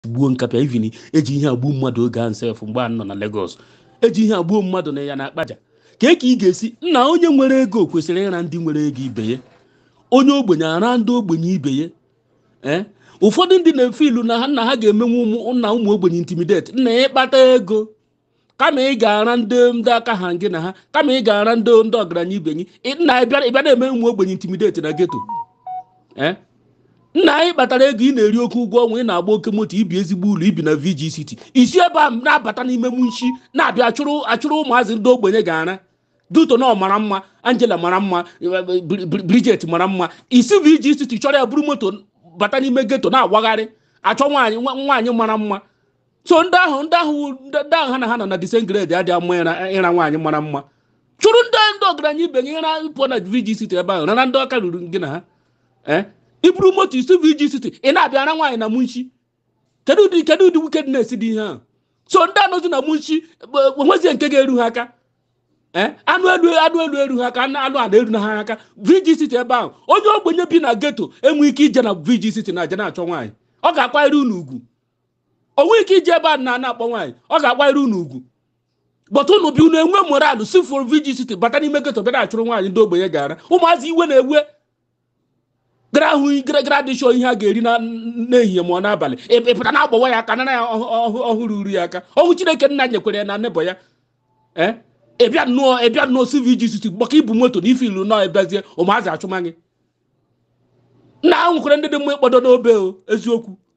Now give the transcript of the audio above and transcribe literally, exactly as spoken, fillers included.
gbuo nkapịa ivini eji ihe agbuo mmadụ oge ansef mgbe a nọ na Lagos eji ihe agbuo mmadụ na ya na Akpaja ka e ka ị ga-esi nna onye nwere ego kwesịrị ịra ndị nwere ego ibe ya onye ogbenye ara ndị ogbenye ibe ya ee ụfọdụ ndị na-efe ilu na ha nna ha ga-emenwu nna ụmụ ogbenye intimidate nna ya ịkpata ego kama ị ga-ara ndị ndị aka ha gị na ha kama ị ga-ara ndị ndị ọgaranya ibe gị nna ịbịa na-eme ụmụ ogbenye intimidate na geto ee nna anyị kpatara ego ị na-eri oke ụgwọ ọnwa ị na-agba oke moto ibi ezigbo ụlọ ibi na V G City isi ebe a na-abata n'ime munshi na-abịa achụrụ achụrụ ụmụazị ndị ogbenye ga-ara Duto na mara mma Angela mara mma Bridget mara mma isi V G City chọrọ ya buru moto bata n'ime geto na-awagharị achọ nwaanyị nwaanyị mara mma so ndị ahụ ndị ahụ ndị ahụ ha na ha nọ na decent grade adịghị mma ịra nwaanyị mara mma chụrụ ndị ndị ọgaranya ibe gị ịra pụọ na V G City ebe ahụ rara ndị ọka ruru gị na ha ee iburu moto isi V G City ị na-abịa ara nwaanyị na munshi kedu ụdị kedu ụdị wickedness dị ihe ahụ so ndị anọzi na munshi nwezie nke ga-eru ha aka ee anụ elu anụ elu eru ha aka anụ a na-eru na ha aka V G City ebe ahụ onye ogbenye bi na geto enwe ike ije na V G City na aja na-achọ nwaanyị ọ ga-akwanyere unu ugwu onwe ike ije ebe a na na-akpọ nwaanyị ọ ga-akwanyere unu ugwu bọtụ unu bi unu enwe moralụ si for V G City bata n'ime geto bịa na-achụrụ nwaanyị ndị ogbenye gara ụmụazị iwe na-ewe gara ahụ gara dị shọ ihe a ga-eri n'ehihie ma ọ n'abalị ịpụta na-agbawa ya aka nara ya ọhụrụ uri ya aka ọhụ Chineke nna nyekwere ya na nnebọ ya ee ịbịa nnọọ ịbịa nnọọ si V G City gbaka ibu moto na ife ilu nọọ ebezie ụmụazị achụma gị nna ahụ nwekwere ndị dị mma ịkpọdo n'obe eziokwu